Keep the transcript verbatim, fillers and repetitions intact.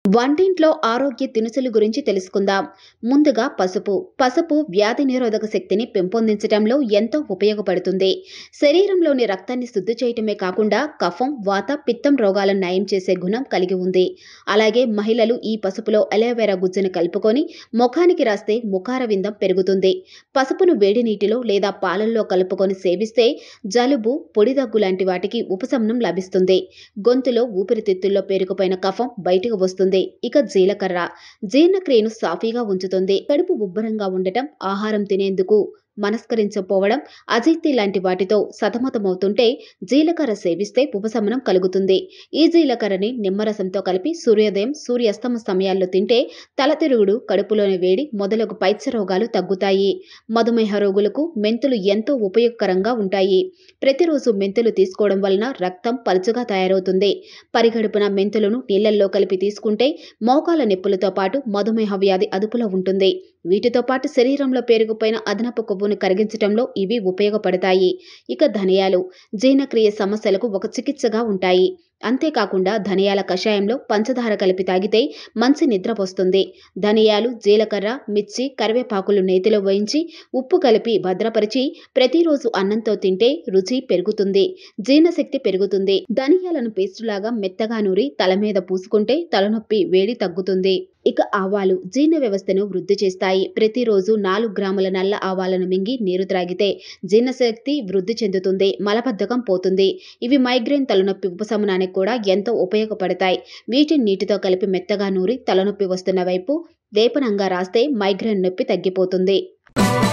వంటింట్లో ఆరోగ్య దినుసులు గురించి తెలుసుకుందాం. ముందుగా పసుపు. పసుపు వ్యాధి నిరోధక శక్తిని పెంపొందించడంలో ఎంతో ఉపయోగపడుతుంది. శరీరంలోని రక్తాన్ని శుద్ధి చేయటమే కాకుండా కఫం, వాత, పిత్తం రోగాలను నయం చేసే గుణం కలిగి ఉంది. అలాగే మహిళలు ఈ పసుపులో అలోవెరా గుజ్జును కలుపుకొని ముఖానికి రాస్తే ముఖార విందం పెరుగుతుంది. పసుపును వేడి నీటిలో లేదా పాలల్లో కలుపుకొని సేవిస్తే జలుబు, పొడి దగ్గు లాంటి వాటికి ఉపశమనం లభిస్తుంది. గొంతులో, ఊపిరితిత్తుల్లో పేరుకుపోయిన కఫం బయటకు వస్తుంది. ఇక జీలకర్ర జీర్ణక్రియను సాఫీగా ఉంచుతుంది. కడుపు ఉబ్బరంగా ఉండటం, ఆహారం తినేందుకు మనస్కరించకపోవడం, అజీర్తి లాంటి వాటితో సతమతమవుతుంటే జీలకర్ర సేవిస్తే ఉపశమనం కలుగుతుంది. ఈ జీలకర్రని నిమ్మరసంతో కలిపి సూర్యోదయం, సూర్యాస్తమ సమయాల్లో తింటే తలతిరుగుడు, కడుపులోని వేడి మొదలగు పైత్య రోగాలు తగ్గుతాయి. మధుమేహ రోగులకు మెంతులు ఎంతో ఉపయోగకరంగా ఉంటాయి. ప్రతిరోజు మెంతులు తీసుకోవడం వలన రక్తం పలుచగా తయారవుతుంది. పరిగడుపున మెంతులను నీళ్లల్లో కలిపి తీసుకుంటే మోకాల నొప్పులతో పాటు మధుమేహ వ్యాధి అదుపులో ఉంటుంది. వీటితో పాటు శరీరంలో పేరుకుపోయిన అదనపు కొవ్వును కరిగించడంలో ఇవి ఉపయోగపడతాయి. ఇక ధనియాలు జీర్ణక్రియ సమస్యలకు ఒక చికిత్సగా ఉంటాయి. అంతేకాకుండా ధనియాల కషాయంలో పంచదార కలిపి తాగితే మంచి నిద్ర వస్తుంది. ధనియాలు, జీలకర్ర, మిర్చి, కరివేపాకులు నేతిలో వేయించి ఉప్పు కలిపి భద్రపరిచి ప్రతిరోజు అన్నంతో తింటే రుచి పెరుగుతుంది, జీర్ణశక్తి పెరుగుతుంది. ధనియాలను పేస్టులాగా మెత్తగా నూరి తల మీద పూసుకుంటే తలనొప్పి, వేడి తగ్గుతుంది. ఇక ఆవాలు జీర్ణ వ్యవస్థను వృద్ధి చేస్తాయి. ప్రతిరోజు నాలుగు గ్రాముల నల్ల ఆవాలను మింగి నీరు త్రాగితే జీర్ణశక్తి వృద్ధి చెందుతుంది, మలబద్ధకం పోతుంది. ఇవి మైగ్రేన్, తలనొప్పి ఉపశమనానికి కూడా ఎంతో ఉపయోగపడతాయి. వీటిని నీటితో కలిపి మెత్తగా నూరి తలనొప్పి వస్తున్న వైపు లేపనంగా రాస్తే మైగ్రేన్ నొప్పి తగ్గిపోతుంది.